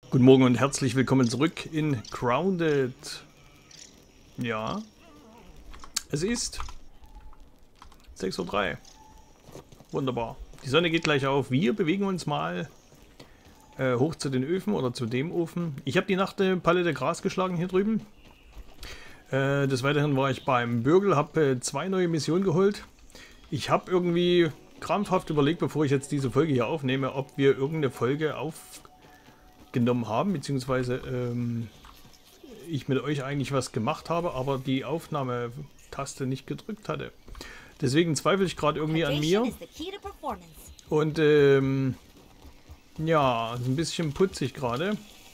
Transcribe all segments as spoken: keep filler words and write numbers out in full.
Guten Morgen und herzlich willkommen zurück in Grounded. Ja, es ist sechs Uhr drei. Wunderbar. Die Sonne geht gleich auf. Wir bewegen uns mal äh, hoch zu den Öfen oder zu dem Ofen. Ich habe die Nacht eine Palette Gras geschlagen hier drüben. Äh, des Weiteren war ich beim Bürgel, habe äh, zwei neue Missionen geholt. Ich habe irgendwie krampfhaft überlegt, bevor ich jetzt diese Folge hier aufnehme, ob wir irgendeine Folge aufgenommen haben, beziehungsweise ähm, ich mit euch eigentlich was gemacht habe, aber die Aufnahmetaste nicht gedrückt hatte. Deswegen zweifle ich gerade irgendwie an mir. Und ähm, ja, ein bisschen putzig gerade.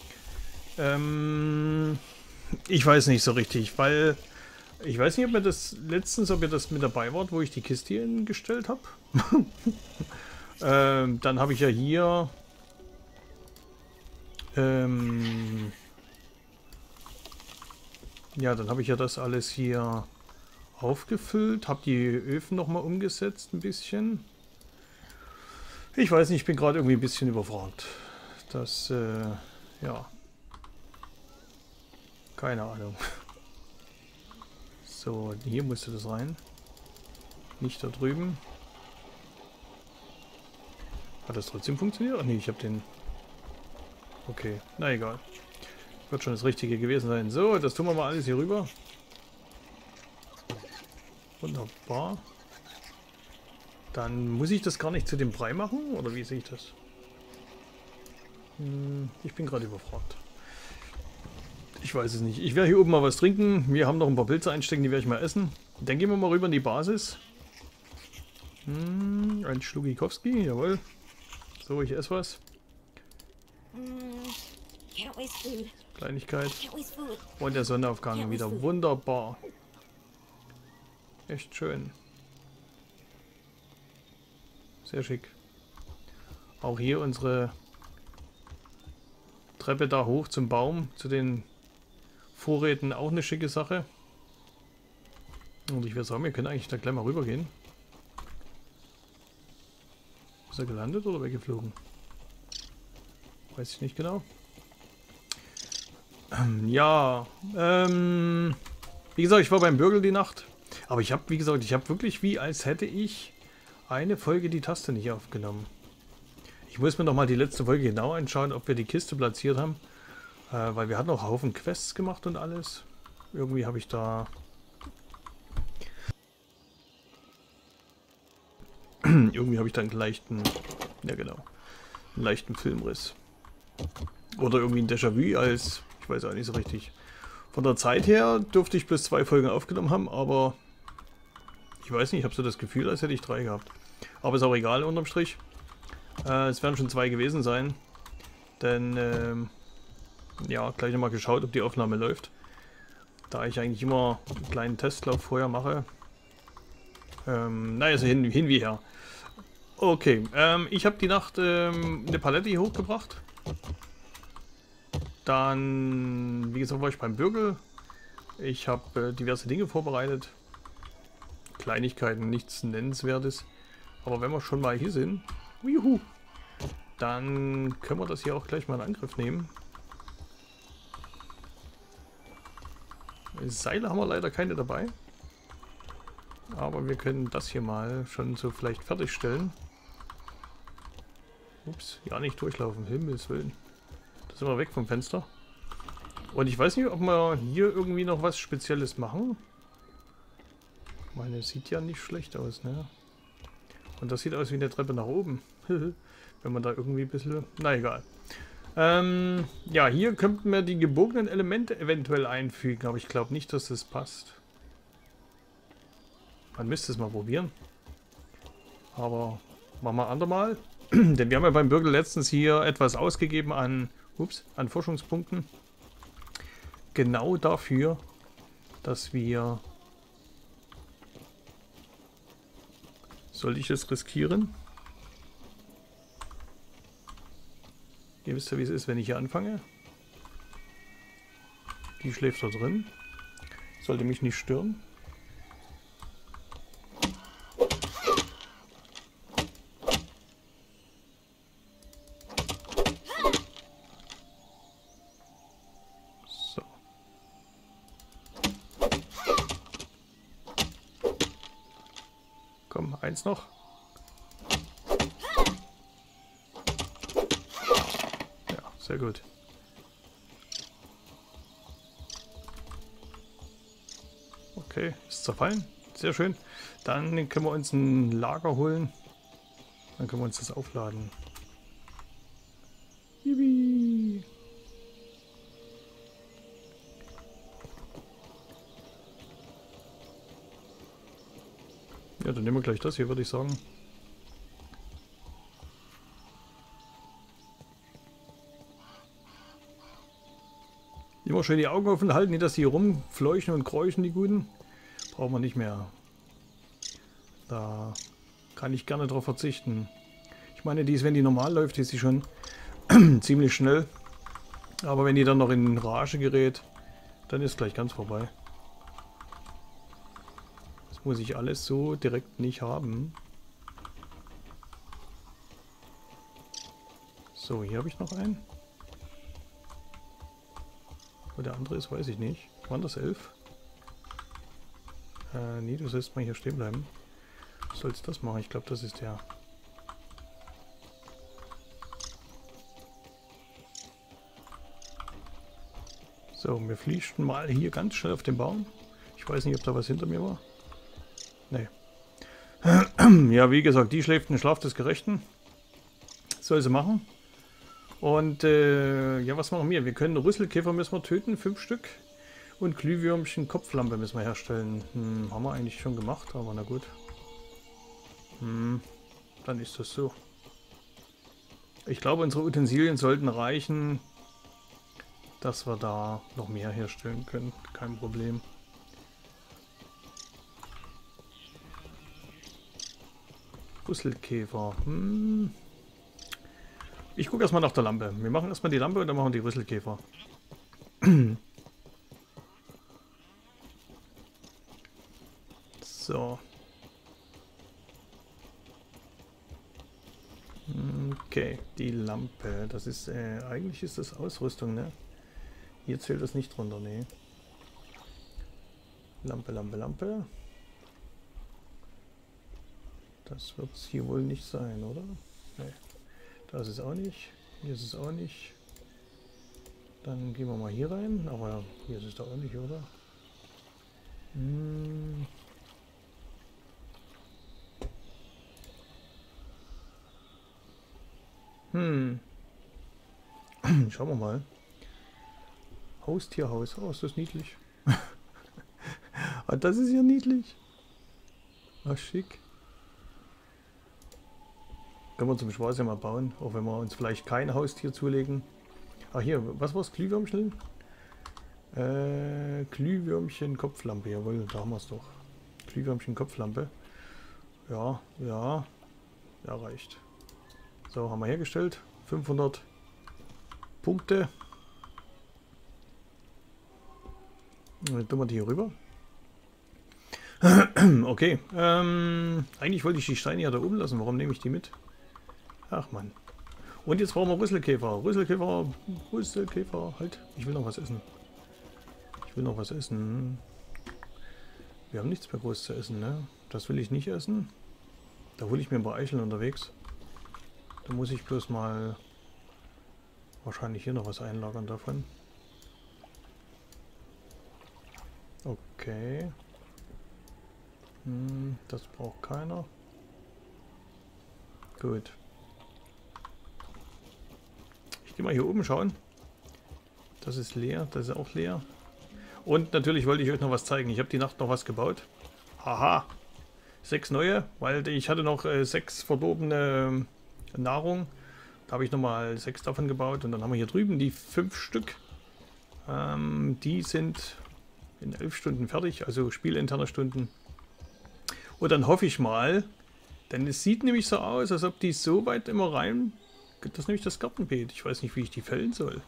Ähm, ich weiß nicht so richtig, weil ich weiß nicht, ob ihr das letztens, ob ihr das mit dabei wart, wo ich die Kiste hier hingestellt habe. ähm, dann habe ich ja hier ähm, ja, dann habe ich ja das alles hier aufgefüllt, habe die Öfen nochmal umgesetzt ein bisschen. Ich weiß nicht, ich bin gerade irgendwie ein bisschen überfragt. Das, äh, ja. Keine Ahnung. So, hier musste das rein. Nicht da drüben. Hat das trotzdem funktioniert? Ach nee, ich habe den... Okay, na egal. Wird schon das Richtige gewesen sein. So, das tun wir mal alles hier rüber. Wunderbar. Dann muss ich das gar nicht zu dem Brei machen? Oder wie sehe ich das? Hm, ich bin gerade überfragt. Ich weiß es nicht. Ich werde hier oben mal was trinken. Wir haben noch ein paar Pilze einstecken, die werde ich mal essen. Dann gehen wir mal rüber in die Basis. Hm, ein Schlugikowski, jawohl. So, ich esse was. Kleinigkeit. Und der Sonnenaufgang wieder wunderbar. Echt schön. Sehr schick. Auch hier unsere Treppe da hoch zum Baum, zu den Vorräten, auch eine schicke Sache. Und ich würde sagen, wir können eigentlich da gleich mal rüber gehen. Ist er gelandet oder weggeflogen? Weiß ich nicht genau. Ähm, ja, ähm, wie gesagt, ich war beim Bürgel die Nacht. Aber ich habe, wie gesagt, ich habe wirklich wie, als hätte ich eine Folge die Taste nicht aufgenommen. Ich muss mir noch mal die letzte Folge genau anschauen, ob wir die Kiste platziert haben. Äh, weil wir hatten auch Haufen Quests gemacht und alles. Irgendwie habe ich da... Irgendwie habe ich da einen leichten... Ja genau. Einen leichten Filmriss. Oder irgendwie ein Déjà-vu als... Ich weiß auch nicht so richtig. Von der Zeit her dürfte ich bis zwei Folgen aufgenommen haben, aber... Ich weiß nicht, ich habe so das Gefühl, als hätte ich drei gehabt. Aber ist auch egal, unterm Strich. Äh, es werden schon zwei gewesen sein. Denn, ähm, ja, gleich nochmal geschaut, ob die Aufnahme läuft. Da ich eigentlich immer einen kleinen Testlauf vorher mache. Ähm, naja, so hin, hin wie her. Okay, ähm, ich habe die Nacht ähm, eine Palette hier hochgebracht. Dann, wie gesagt, war ich beim Bürgel. Ich habe äh, diverse Dinge vorbereitet. Kleinigkeiten, nichts Nennenswertes. Aber wenn wir schon mal hier sind, juhu, dann können wir das hier auch gleich mal in Angriff nehmen. Seile haben wir leider keine dabei. Aber wir können das hier mal schon so vielleicht fertigstellen. Ups, ja nicht durchlaufen, Himmels Willen. Da sind wir weg vom Fenster. Und ich weiß nicht, ob wir hier irgendwie noch was Spezielles machen. Meine, sieht ja nicht schlecht aus, ne? Und das sieht aus wie eine Treppe nach oben. Wenn man da irgendwie ein bisschen... Na egal. Ähm, ja, hier könnten wir die gebogenen Elemente eventuell einfügen, aber ich glaube nicht, dass das passt. Man müsste es mal probieren. Aber machen wir andermal. Denn wir haben ja beim Bürgel letztens hier etwas ausgegeben an, ups, an Forschungspunkten. Genau dafür, dass wir... Soll ich es riskieren? Ihr wisst ja, wie es ist, wenn ich hier anfange. Die schläft da drin. Sollte mich nicht stören. Eins noch. Ja, sehr gut. Okay, ist zerfallen. Sehr schön. Dann können wir uns ein Lager holen. Dann können wir uns das aufladen. Yippie. Ja, dann nehmen wir gleich das hier, würde ich sagen. Immer schön die Augen offen halten, nicht dass die hier rumfleuchen und kräuchen, die Guten. Brauchen wir nicht mehr. Da kann ich gerne drauf verzichten. Ich meine, die ist, wenn die normal läuft, ist sie schon ziemlich schnell. Aber wenn die dann noch in Rage gerät, dann ist gleich ganz vorbei. Das muss ich alles so direkt nicht haben. So, hier habe ich noch einen. Wo der andere ist, weiß ich nicht. Waren das elf? Äh, nee, du sollst mal hier stehen bleiben. Du sollst das machen. Ich glaube, das ist der. So, wir fliechten mal hier ganz schnell auf den Baum. Ich weiß nicht, ob da was hinter mir war. Nee. Ja, wie gesagt, die schläft den Schlaf des Gerechten. Soll sie machen. Und äh, ja, was machen wir? Wir können Rüsselkäfer müssen wir töten, fünf Stück. Und Glühwürmchen Kopflampe müssen wir herstellen. Hm, haben wir eigentlich schon gemacht, aber na gut. Hm, dann ist das so. Ich glaube, unsere Utensilien sollten reichen, dass wir da noch mehr herstellen können. Kein Problem. Rüsselkäfer. Hm. Ich gucke erstmal nach der Lampe. Wir machen erstmal die Lampe und dann machen wir die Rüsselkäfer. So. Okay, die Lampe. Das ist, äh, eigentlich ist das Ausrüstung, ne? Hier zählt das nicht drunter, ne? Lampe, Lampe, Lampe. Das wird es hier wohl nicht sein, oder? Ne. Das ist auch nicht. Hier ist es auch nicht. Dann gehen wir mal hier rein. Aber hier ist es doch auch nicht, oder? Hm. Hm. Schauen wir mal. Haustierhaus. Oh, ist das niedlich. Ah, das ist ja niedlich. Ach, schick. Können wir zum Spaß ja mal bauen, auch wenn wir uns vielleicht kein Haustier zulegen. Ach hier, was war es? Glühwürmchen? Äh, Glühwürmchen Kopflampe, jawohl, da haben wir es doch. Glühwürmchen Kopflampe. Ja, ja, ja, reicht. So, haben wir hergestellt. fünfhundert Punkte. Dann tun wir die hier rüber. Okay, ähm, eigentlich wollte ich die Steine ja da oben lassen. Warum nehme ich die mit? Ach man. Und jetzt brauchen wir Rüsselkäfer. Rüsselkäfer, Rüsselkäfer, halt. Ich will noch was essen. Ich will noch was essen. Wir haben nichts mehr groß zu essen, ne? Das will ich nicht essen. Da hole ich mir ein paar Eicheln unterwegs. Da muss ich bloß mal wahrscheinlich hier noch was einlagern davon. Okay. Hm, das braucht keiner. Gut. Ich gehe mal hier oben schauen. Das ist leer, das ist auch leer. Und natürlich wollte ich euch noch was zeigen. Ich habe die Nacht noch was gebaut. Haha. Sechs neue, weil ich hatte noch äh, sechs verdorbene äh, Nahrung. Da habe ich nochmal sechs davon gebaut. Und dann haben wir hier drüben die fünf Stück. Ähm, die sind in elf Stunden fertig, also spielinterne Stunden. Und dann hoffe ich mal, denn es sieht nämlich so aus, als ob die so weit immer rein... Das ist nämlich das Gartenbeet. Ich weiß nicht, wie ich die fällen soll.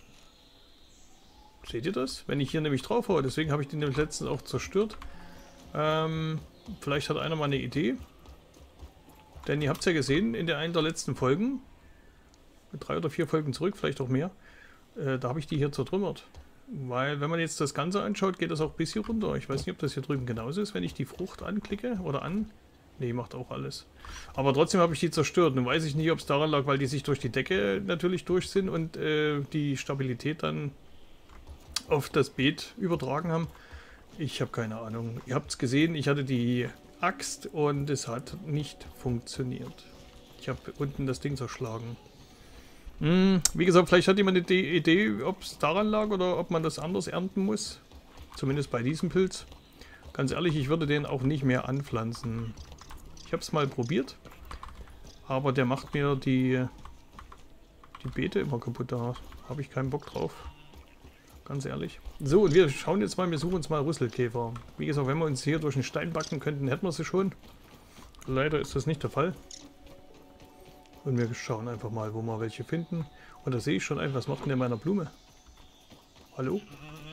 Seht ihr das? Wenn ich hier nämlich drauf haue, deswegen habe ich den nämlich letztens auch zerstört. Ähm, vielleicht hat einer mal eine Idee. Denn ihr habt es ja gesehen in der einen der letzten Folgen. Drei oder vier Folgen zurück, vielleicht auch mehr. Äh, da habe ich die hier zertrümmert. Weil wenn man jetzt das Ganze anschaut, geht das auch bis hier runter. Ich weiß nicht, ob das hier drüben genauso ist, wenn ich die Frucht anklicke oder an Nee, macht auch alles. Aber trotzdem habe ich die zerstört. Nun weiß ich nicht, ob es daran lag, weil die sich durch die Decke natürlich durch sind und äh, die Stabilität dann auf das Beet übertragen haben. Ich habe keine Ahnung. Ihr habt es gesehen, ich hatte die Axt und es hat nicht funktioniert. Ich habe unten das Ding zerschlagen. Hm, wie gesagt, vielleicht hat jemand eine Idee, ob es daran lag oder ob man das anders ernten muss. Zumindest bei diesem Pilz. Ganz ehrlich, ich würde den auch nicht mehr anpflanzen. Ich habe es mal probiert, aber der macht mir die, die Beete immer kaputt. Da habe ich keinen Bock drauf. Ganz ehrlich. So, und wir schauen jetzt mal, wir suchen uns mal Rüsselkäfer. Wie gesagt, wenn wir uns hier durch einen Stein backen könnten, hätten wir sie schon. Leider ist das nicht der Fall. Und wir schauen einfach mal, wo wir welche finden. Und da sehe ich schon ein, was macht denn der meiner Blume? Hallo?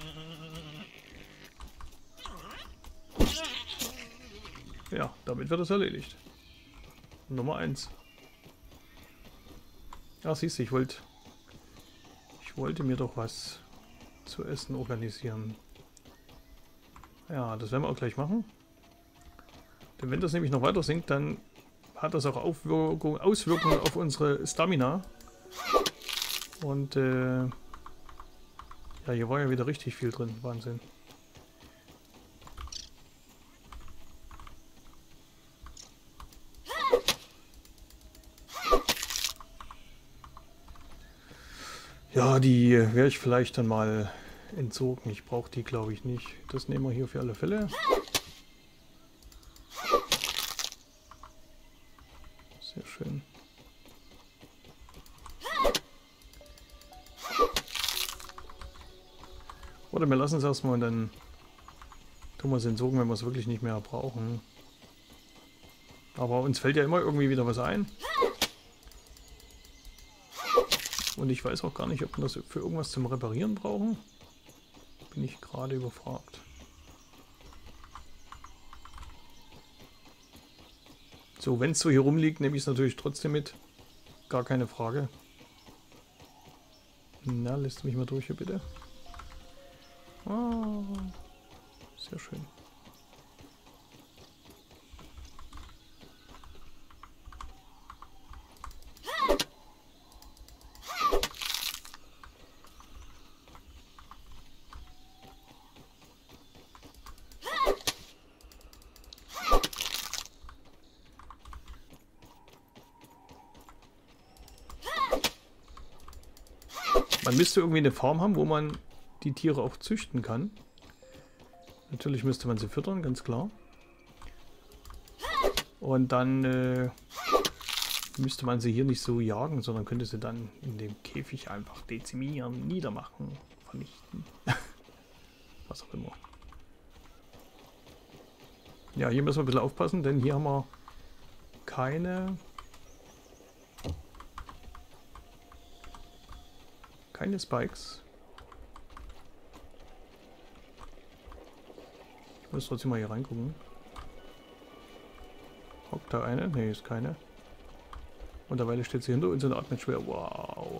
Ja, damit wird es erledigt. Nummer eins. Ja, siehst du, ich wollte, ich wollte mir doch was zu essen organisieren. Ja, das werden wir auch gleich machen. Denn wenn das nämlich noch weiter sinkt, dann hat das auch Aufwirkung, Auswirkungen auf unsere Stamina. Und äh, ja, hier war ja wieder richtig viel drin. Wahnsinn. Ja, die werde ich vielleicht dann mal entsorgen. Ich brauche die, glaube ich, nicht. Das nehmen wir hier für alle Fälle. Sehr schön. Oder wir lassen es erstmal und dann tun wir es entsorgen, wenn wir es wirklich nicht mehr brauchen. Aber uns fällt ja immer irgendwie wieder was ein. Und ich weiß auch gar nicht, ob wir das für irgendwas zum Reparieren brauchen. Bin ich gerade überfragt. So, wenn es so hier rumliegt, nehme ich es natürlich trotzdem mit. Gar keine Frage. Na, lässt mich mal durch hier bitte. Ah, sehr schön. Man müsste irgendwie eine Farm haben, wo man die Tiere auch züchten kann. Natürlich müsste man sie füttern, ganz klar. Und dann äh, müsste man sie hier nicht so jagen, sondern könnte sie dann in dem Käfig einfach dezimieren, niedermachen, vernichten. Was auch immer. Ja, hier müssen wir ein bisschen aufpassen, denn hier haben wir keine... Keine Spikes. Ich muss trotzdem mal hier reingucken. Hockt da eine? Ne, ist keine. Und derweil steht sie hinter uns und atmet schwer. Wow.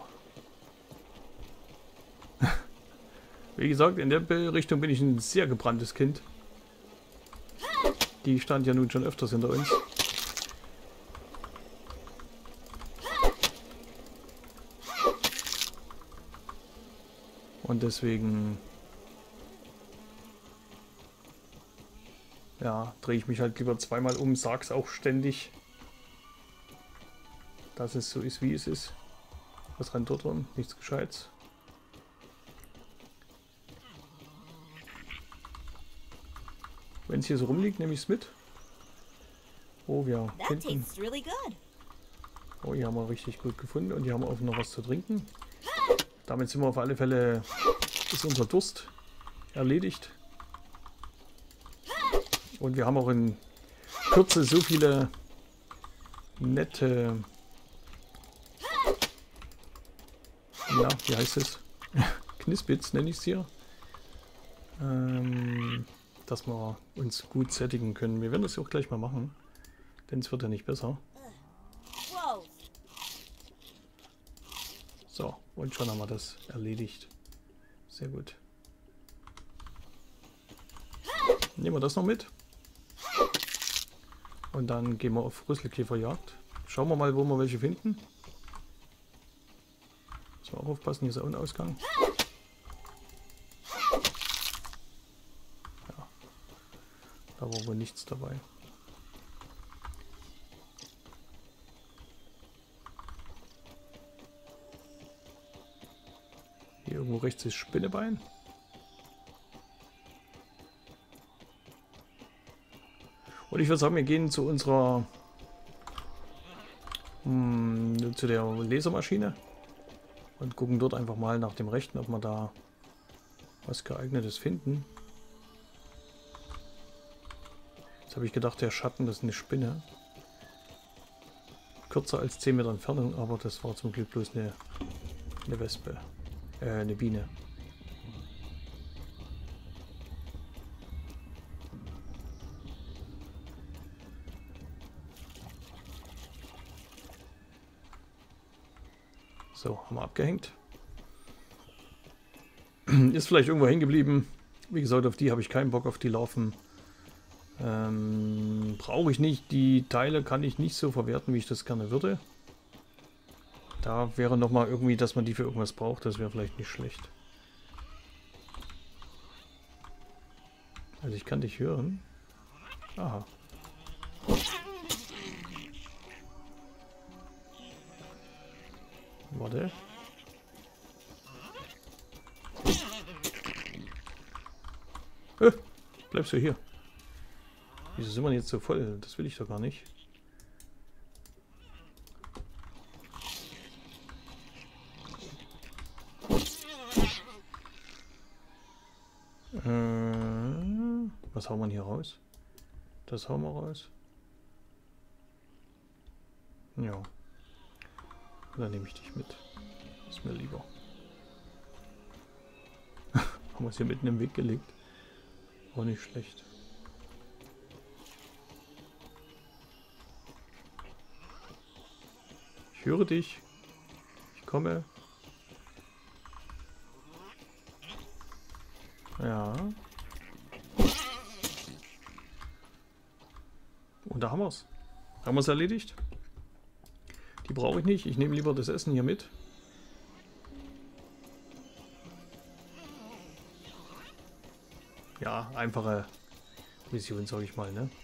Wie gesagt, in der Richtung bin ich ein sehr gebranntes Kind. Die stand ja nun schon öfters hinter uns. Und deswegen, ja, drehe ich mich halt lieber zweimal um, sag's auch ständig, dass es so ist, wie es ist. Was rennt dort rum? Nichts Gescheites. Wenn es hier so rumliegt, nehme ich es mit. Oh, wir finden. Oh, hier haben wir richtig gut gefunden und hier haben wir auch noch was zu trinken. Damit sind wir auf alle Fälle, ist unser Durst erledigt. Und wir haben auch in Kürze so viele nette, ja, wie heißt es? Knispits nenne ich es hier. Ähm, dass wir uns gut sättigen können. Wir werden das auch gleich mal machen, denn es wird ja nicht besser. So, und schon haben wir das erledigt. Sehr gut. Nehmen wir das noch mit. Und dann gehen wir auf Rüsselkäferjagd. Schauen wir mal, wo wir welche finden. Müssen wir auch aufpassen, hier ist auch ein Ausgang. Ja, da war wohl nichts dabei. Hier irgendwo rechts ist Spinnebein. Und ich würde sagen, wir gehen zu unserer mh, zu der Lasermaschine und gucken dort einfach mal nach dem Rechten, ob wir da was Geeignetes finden. Jetzt habe ich gedacht, der Schatten, das ist eine Spinne. Kürzer als zehn Meter Entfernung, aber das war zum Glück bloß eine, eine Wespe. Äh, eine Biene. So, haben wir abgehängt. Ist vielleicht irgendwo hängen geblieben. Wie gesagt, auf die habe ich keinen Bock, auf die Larven. Ähm, brauche ich nicht. Die Teile kann ich nicht so verwerten, wie ich das gerne würde. Da wäre nochmal irgendwie, dass man die für irgendwas braucht. Das wäre vielleicht nicht schlecht. Also ich kann dich hören. Aha. Warte. Äh, bleibst du hier? Wieso sind wir jetzt so voll? Das will ich doch gar nicht. Äh, was hauen wir hier raus? Das hauen wir raus. Ja. Dann nehme ich dich mit. Ist mir lieber. Haben wir es hier mitten im Weg gelegt. Auch nicht schlecht. Ich höre dich. Ich komme. Ja. Und da haben wir es. Haben wir es erledigt? Die brauche ich nicht. Ich nehme lieber das Essen hier mit. Ja, einfache Mission, sage ich mal, ne?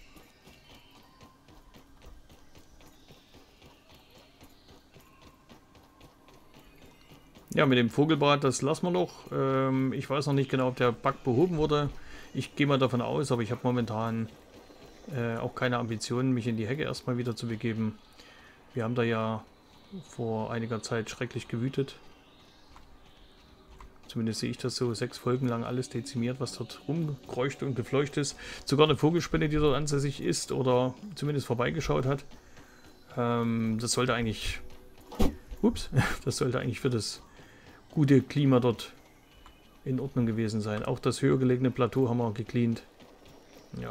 Ja, mit dem Vogelbad, das lassen wir noch. Ähm, ich weiß noch nicht genau, ob der Bug behoben wurde. Ich gehe mal davon aus, aber ich habe momentan äh, auch keine Ambitionen, mich in die Hecke erstmal wieder zu begeben. Wir haben da ja vor einiger Zeit schrecklich gewütet. Zumindest sehe ich das so, sechs Folgen lang alles dezimiert, was dort rumkreucht und gefleucht ist. Sogar eine Vogelspinne, die dort ansässig ist oder zumindest vorbeigeschaut hat. Ähm, das sollte eigentlich... Ups, das sollte eigentlich für das gute Klima dort in Ordnung gewesen sein. Auch das höher gelegene Plateau haben wir gecleant. Ja.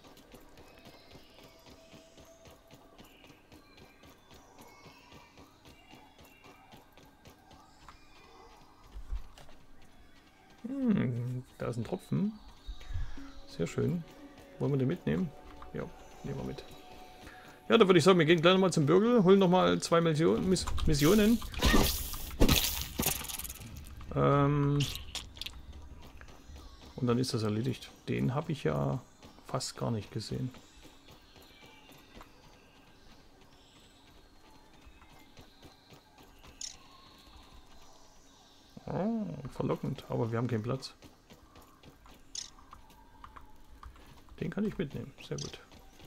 Hm, da ist ein Tropfen. Sehr schön. Wollen wir den mitnehmen? Ja, nehmen wir mit. Ja, da würde ich sagen, wir gehen gleich nochmal zum Bürgel, holen nochmal zwei Mission, Miss, Missionen. Ähm, und dann ist das erledigt. Den habe ich ja fast gar nicht gesehen. Oh, verlockend, aber wir haben keinen Platz. Den kann ich mitnehmen, sehr gut.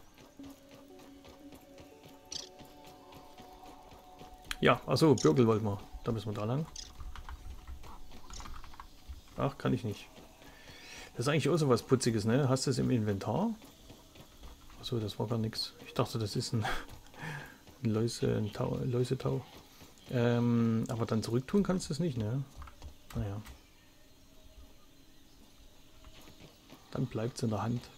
Ja, achso, Bürgel wollten wir. Da müssen wir da lang. Ach, kann ich nicht. Das ist eigentlich auch so was Putziges, ne? Hast du es im Inventar? Achso, das war gar nichts. Ich dachte, das ist ein, ein Läuse, ein Tau, Läusetau. Ähm, aber dann zurücktun kannst du es nicht, ne? Naja. Dann bleibt es in der Hand.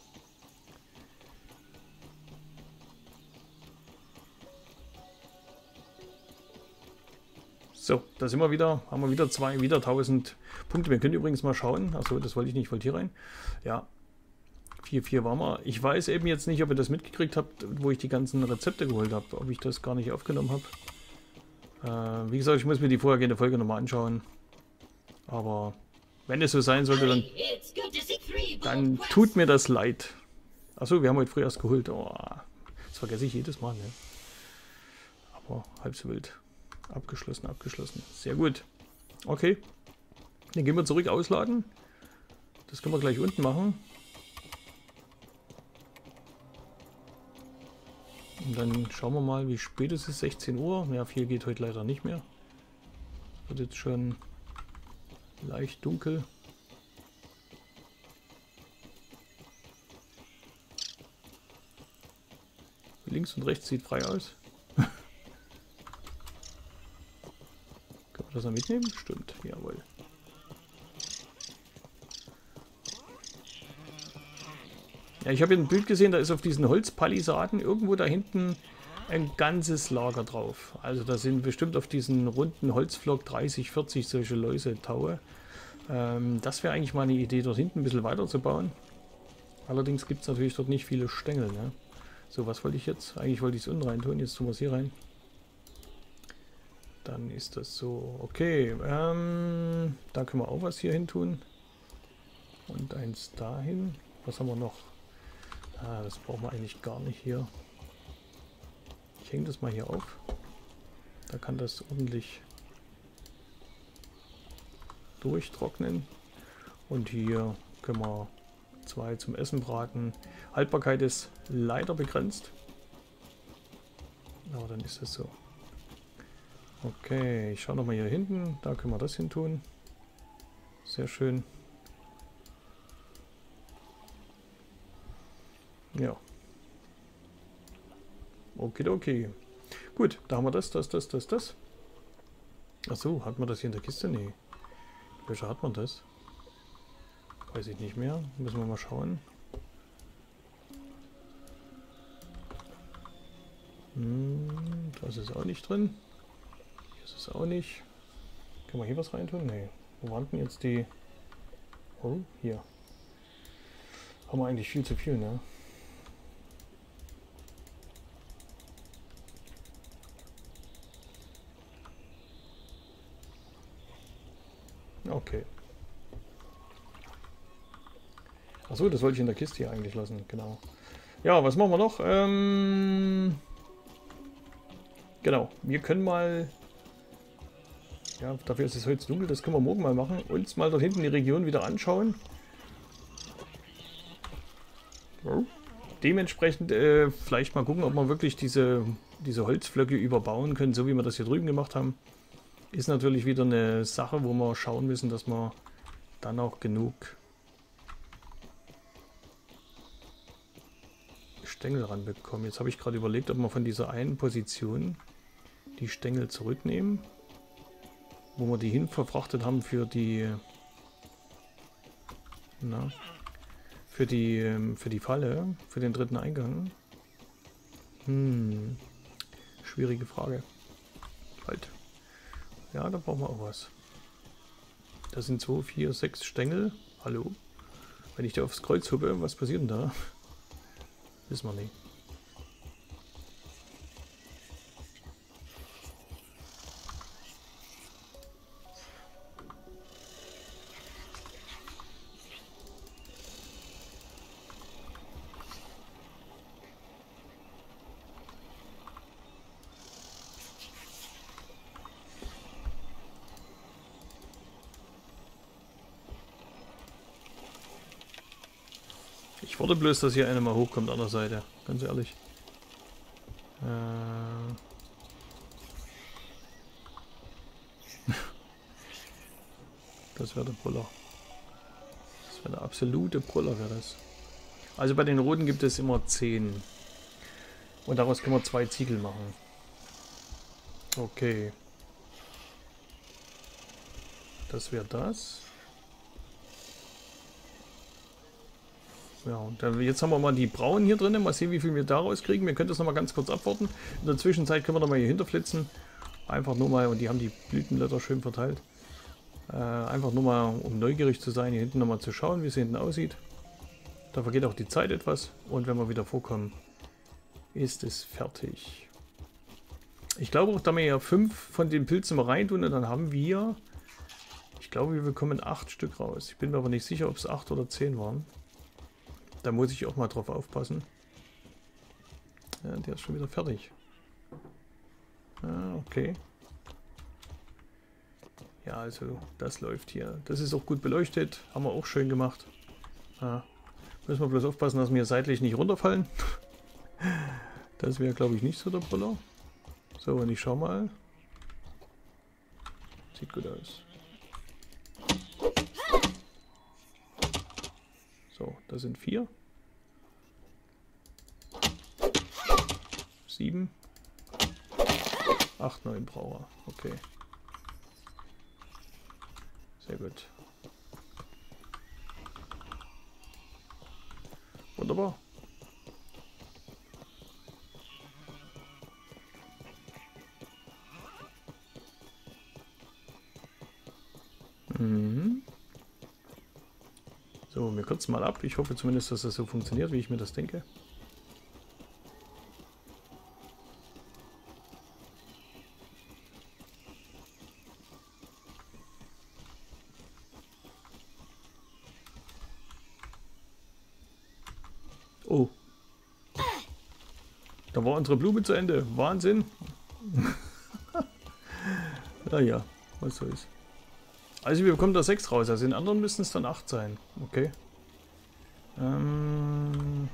So, da sind wir wieder, haben wir wieder zwei, wieder tausend Punkte. Wir können übrigens mal schauen, achso, das wollte ich nicht, ich wollte hier rein. Ja, vier vier waren wir. Ich weiß eben jetzt nicht, ob ihr das mitgekriegt habt, wo ich die ganzen Rezepte geholt habe. Ob ich das gar nicht aufgenommen habe. Äh, wie gesagt, ich muss mir die vorhergehende Folge nochmal anschauen. Aber wenn es so sein sollte, dann, dann tut mir das leid. Achso, wir haben heute früh erst geholt. Oh, das vergesse ich jedes Mal. Ne? Aber halb so wild. Abgeschlossen, abgeschlossen. Sehr gut. Okay. Dann gehen wir zurück ausladen. Das können wir gleich unten machen. Und dann schauen wir mal, wie spät es ist. sechzehn Uhr. Ja, viel geht heute leider nicht mehr. Wird jetzt schon leicht dunkel. Links und rechts sieht frei aus. Können wir das noch mitnehmen? Stimmt, jawohl. Ja, ich habe hier ein Bild gesehen, da ist auf diesen Holzpalisaden irgendwo da hinten ein ganzes Lager drauf. Also da sind bestimmt auf diesen runden Holzflock dreißig, vierzig solche Läuse, Taue. Ähm, das wäre eigentlich mal eine Idee, dort hinten ein bisschen weiter zu bauen. Allerdings gibt es natürlich dort nicht viele Stängel. Ne? So, was wollte ich jetzt? Eigentlich wollte ich es unten rein tun, jetzt tun wir es hier rein. Dann ist das so. Okay, ähm, da können wir auch was hier hin tun. Und eins dahin. Was haben wir noch? Ah, das brauchen wir eigentlich gar nicht hier. Ich hänge das mal hier auf. Da kann das ordentlich durchtrocknen. Und hier können wir zwei zum Essen braten. Haltbarkeit ist leider begrenzt. Aber dann ist es so. Okay, ich schaue nochmal hier hinten. Da können wir das hin tun. Sehr schön. Ja. Okidoki. Gut, da haben wir das, das, das, das, das. Achso, hat man das hier in der Kiste? Nee. Welcher hat man das? Weiß ich nicht mehr. Müssen wir mal schauen. Hm, das ist auch nicht drin. Hier ist es auch nicht. Können wir hier was reintun? Nee. Wo waren denn jetzt die... Oh, hier. Haben wir eigentlich viel zu viel, ne? Okay. Achso, das wollte ich in der Kiste hier eigentlich lassen, genau. Ja, was machen wir noch? Ähm, genau, wir können mal... Ja, dafür ist es heute dunkel, das können wir morgen mal machen. Uns mal dort hinten die Region wieder anschauen. Oh. Dementsprechend äh, vielleicht mal gucken, ob wir wirklich diese, diese Holzflöcke überbauen können, so wie wir das hier drüben gemacht haben. Ist natürlich wieder eine Sache, wo wir schauen müssen, dass wir dann auch genug Stängel ranbekommen. Jetzt habe ich gerade überlegt, ob wir von dieser einen Position die Stängel zurücknehmen, wo wir die hin verfrachtet haben für die, na, für die, für die Falle, für den dritten Eingang. Hm, schwierige Frage. Halt. Ja, da brauchen wir auch was. Das sind zwei, vier, sechs Stängel. Hallo? Wenn ich da aufs Kreuz huppe, was passiert denn da? Wissen wir nicht. Ich warte bloß, dass hier einer mal hochkommt an der Seite. Ganz ehrlich. Äh das wäre der Brüller. Das wäre der absolute Brüller, wäre das. Also bei den roten gibt es immer zehn. Und daraus können wir zwei Ziegel machen. Okay. Das wäre das. Ja, und dann, jetzt haben wir mal die braunen hier drin. Mal sehen, wie viel wir daraus kriegen. Wir können das noch mal ganz kurz abwarten. In der Zwischenzeit können wir noch mal hier hinterflitzen. Einfach nur mal, und die haben die Blütenblätter schön verteilt. Äh, einfach nur mal, um neugierig zu sein, hier hinten noch mal zu schauen, wie es hinten aussieht. Da vergeht auch die Zeit etwas. Und wenn wir wieder vorkommen, ist es fertig. Ich glaube auch, da wir ja fünf von den Pilzen mal rein tun, dann haben wir... Ich glaube, wir bekommen acht Stück raus. Ich bin mir aber nicht sicher, ob es acht oder zehn waren. Da muss ich auch mal drauf aufpassen. Ja, der ist schon wieder fertig. Ah, okay. Ja, also das läuft hier. Das ist auch gut beleuchtet. Haben wir auch schön gemacht. Ah, müssen wir bloß aufpassen, dass wir seitlich nicht runterfallen. Das wäre, glaube ich, nicht so der Brüller. So, und ich schau mal. Sieht gut aus. So, das sind vier. Sieben. Acht, neun Brauer. Okay. Sehr gut. Wunderbar. Mhm. So, wir kürzen mal ab. Ich hoffe zumindest, dass das so funktioniert, wie ich mir das denke. Oh. Da war unsere Blume zu Ende. Wahnsinn. Naja, was soll's. Also wir bekommen da sechs raus. Also in anderen müssten es dann acht sein. Okay. Ähm...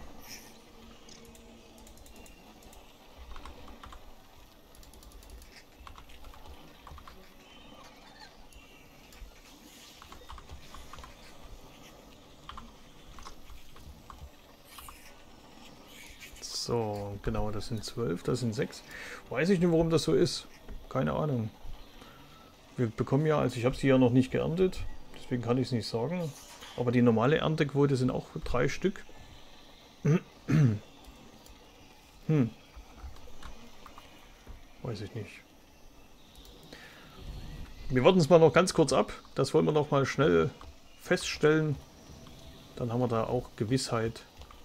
So, genau, das sind zwölf, das sind sechs. Weiß ich nicht, warum das so ist. Keine Ahnung. Wir bekommen ja, also ich habe sie ja noch nicht geerntet, deswegen kann ich es nicht sagen. Aber die normale Erntequote sind auch drei Stück. Hm. Weiß ich nicht. Wir warten es mal noch ganz kurz ab. Das wollen wir noch mal schnell feststellen. Dann haben wir da auch Gewissheit.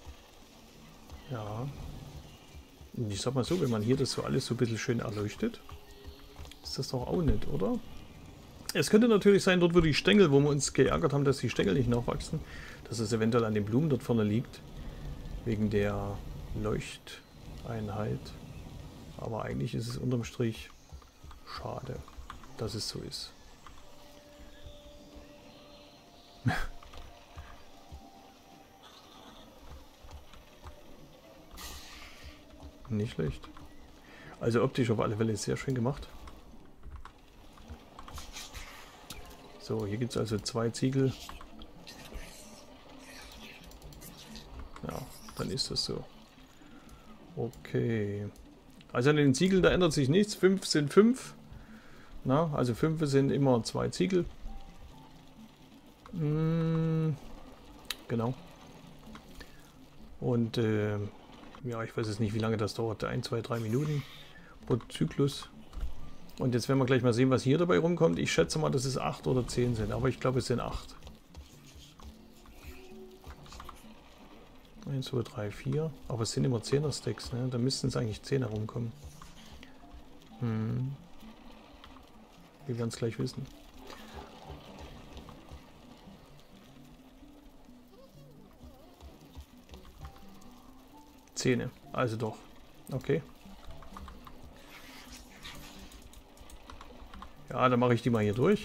Ja. Und ich sag mal so, wenn man hier das so alles so ein bisschen schön erleuchtet, ist das doch auch nett, oder? Es könnte natürlich sein, dort wo die Stängel, wo wir uns geärgert haben, dass die Stängel nicht nachwachsen, dass es eventuell an den Blumen dort vorne liegt. Wegen der Leuchteinheit. Aber eigentlich ist es unterm Strich schade, dass es so ist. Nicht schlecht. Also optisch auf alle Fälle sehr schön gemacht. So, hier gibt es also zwei Ziegel. Ja, dann ist das so. Okay. Also an den Ziegeln, da ändert sich nichts. Fünf sind fünf. Na, also fünf sind immer zwei Ziegel. Hm, genau. Und äh, ja, ich weiß jetzt nicht, wie lange das dauert. Ein, zwei, drei Minuten pro Zyklus. Und jetzt werden wir gleich mal sehen, was hier dabei rumkommt. Ich schätze mal, dass es acht oder zehn sind, aber ich glaube, es sind acht. eins, zwei, drei, vier. Aber es sind immer zehner Stacks, ne? Da müssten es eigentlich zehn herumkommen. Hm. Wir werden es gleich wissen. Zähne, also doch. Okay. Ja, dann mache ich die mal hier durch.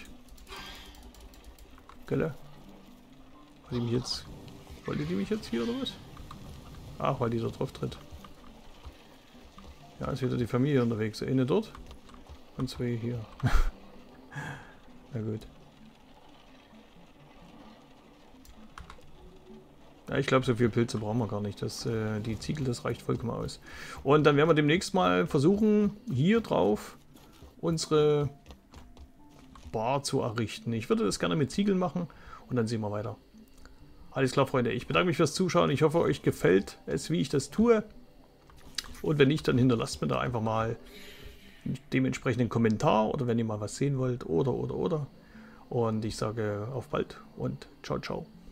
Gelle. Wollte die mich jetzt. Wollte die mich jetzt hier oder was? Ach, weil die da drauf tritt. Ja, ist wieder die Familie unterwegs. Eine dort und zwei hier. Na gut. Ja, ich glaube, so viele Pilze brauchen wir gar nicht. Das, äh, die Ziegel, das reicht vollkommen aus. Und dann werden wir demnächst mal versuchen, hier drauf unsere Bar zu errichten. Ich würde das gerne mit Ziegeln machen und dann sehen wir weiter. Alles klar, Freunde. Ich bedanke mich fürs Zuschauen. Ich hoffe, euch gefällt es, wie ich das tue. Und wenn nicht, dann hinterlasst mir da einfach mal dementsprechenden Kommentar oder wenn ihr mal was sehen wollt oder, oder, oder. Und ich sage auf bald und ciao, ciao.